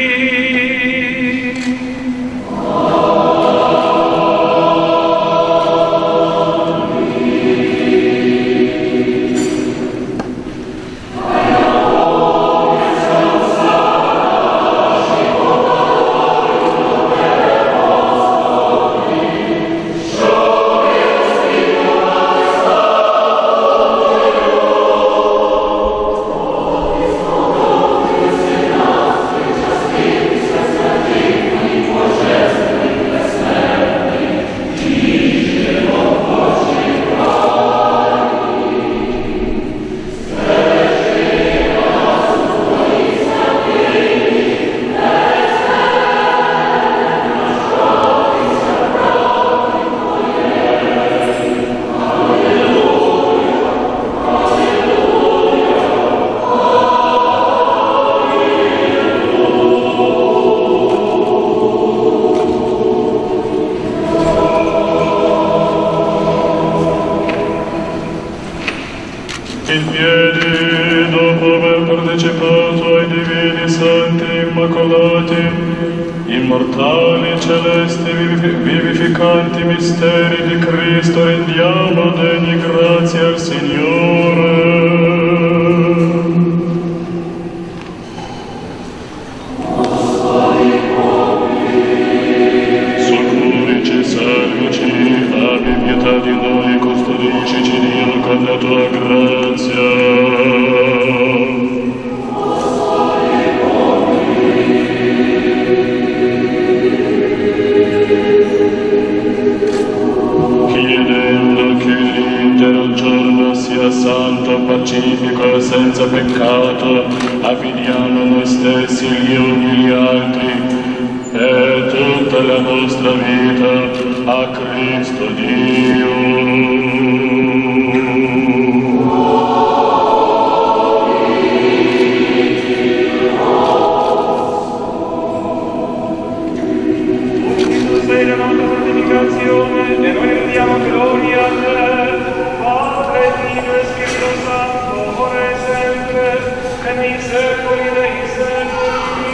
S2: In piedi dopo aver partecipato ai divini santi immacolati, immortali, celesti, vivi- vivificanti misteri di Cristo, rendiamo degni grazie al Signore. Soccorrici, salvici, abbi pietà di noi, custodiscici Dio con la tua grazia. Chiedendo che l'intero giorno sia santo, pacifico e senza peccato, affidiamo noi stessi gli uni gli altri e tutta la nostra vita a Cristo Dio.
S9: Sei la nostra santificazione e noi rendiamo gloria a te, Padre, Figlio e Spirito Santo, ora e sempre, e nei secoli dei secoli.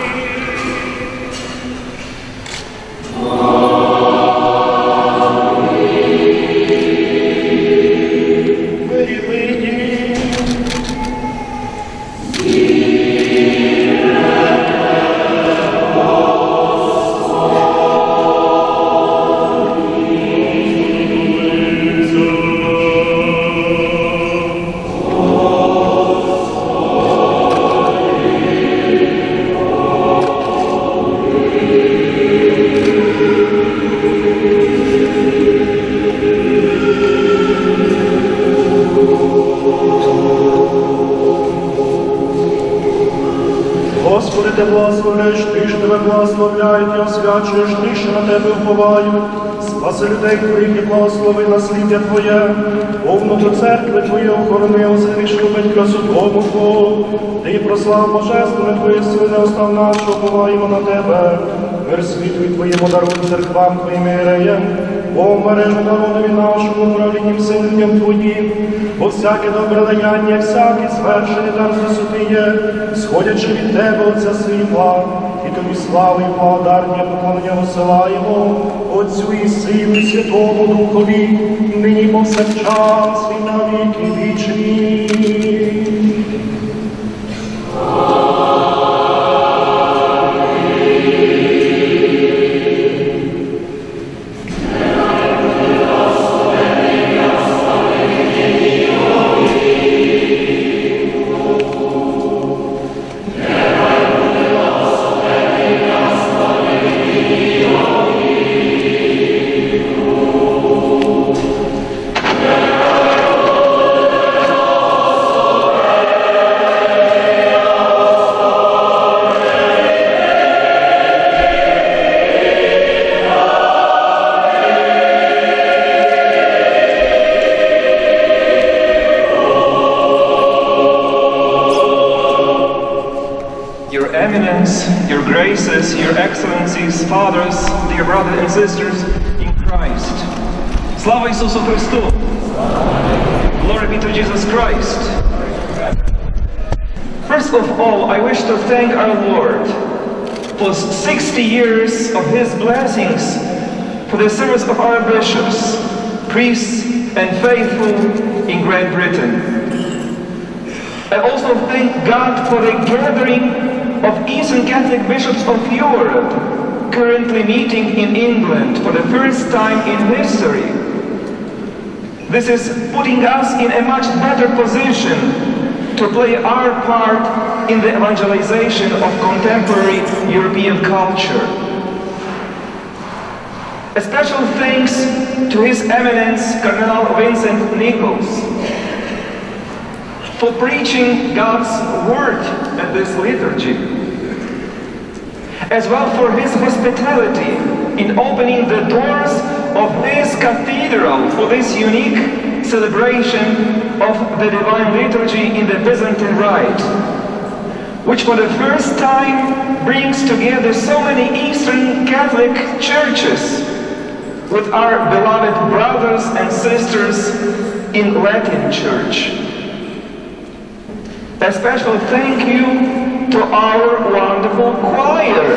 S6: Господи, Ти благословляєш, Ти ж Тебе благословляють і освячуєш, Ти, що на Тебе вповають. Спаси людей Твоїх і благослови насліддя Твоє. Повноту церкви Твої охорони, озри, що любить красу Дому Твого. Ти прослав Божественне Твоє сили, остав нас, що уповаємо на Тебе. Мир світу і Твоєму даруй церквам Твоїм іреям. Бо мережу народові нашому, правліннім силам Твоїм, бо всяке добре даяння, всякий звершений дар засудиє, сходячи від Тебе, Отця світла, і Тобі славу і благодарення поклонення посилаємо, Отцю і Сину, і Святому Духові, нині повсякчас і на віки вічні.
S7: eminence, your graces, your excellencies, fathers, dear brothers and sisters in Christ. Slava Isusu Christu! Glory be to Jesus Christ! First of all, I wish to thank our Lord for sixty years of His blessings for the service of our bishops, priests, and faithful in Great Britain. I also thank God for the gathering of Eastern Catholic bishops of Europe, currently meeting in England for the first time in history. This is putting us in a much better position to play our part in the evangelization of contemporary European culture. A special thanks to His Eminence Cardinal Vincent Nichols for preaching God's Word at this liturgy, as well for his hospitality in opening the doors of this cathedral for this unique celebration of the Divine Liturgy in the Byzantine Rite, which for the first time brings together so many Eastern Catholic churches with our beloved brothers and sisters in Latin Church. A special thank you to our wonderful choir,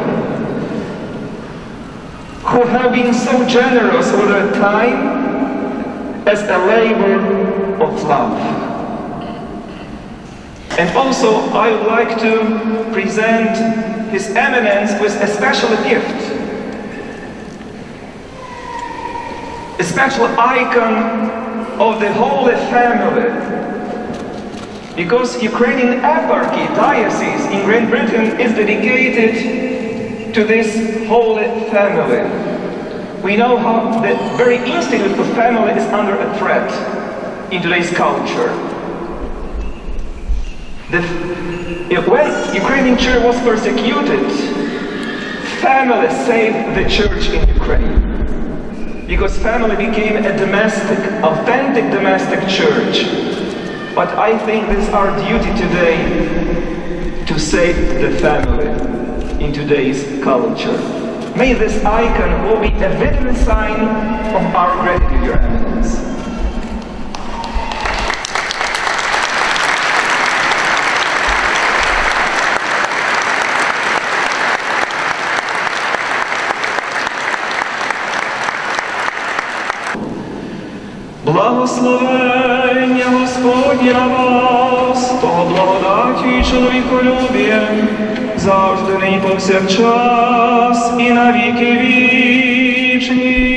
S7: who have been so generous with their time as a labor of love. And also I would like to present His Eminence with a special gift, a special icon of the Holy Family. Because Ukrainian Eparchy Diocese in Great Britain is dedicated to this Holy Family. We know how the very institute of family is under a threat in today's culture. The, when Ukrainian church was persecuted, family saved the church in Ukraine. Because family became a domestic, authentic domestic church. But I think it's our duty today to save the family in today's culture. May this icon will be a vivid sign of our gratitude, Your Eminence. Благословення Господнє на вас, того благодаттю і чоловіколюбієм, завжди нині повсякчас і на віки вічні.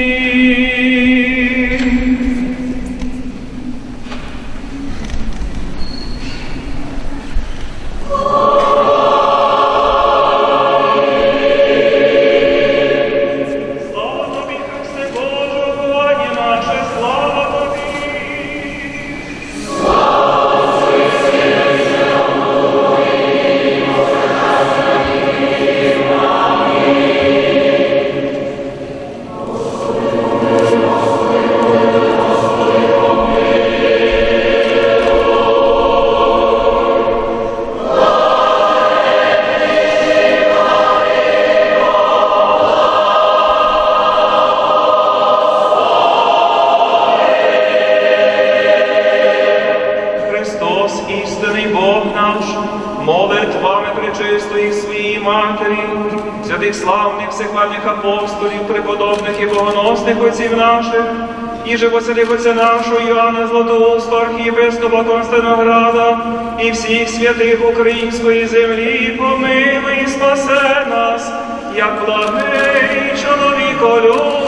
S7: Святих славних, всехвальних апостолів, преподобних і богоносних отців наших, і же посадив отця нашого Іоанна Златоуста, архієпископа Константинограда, і всіх святих української землі, помилуй і спасе нас, як благий чоловіколюб.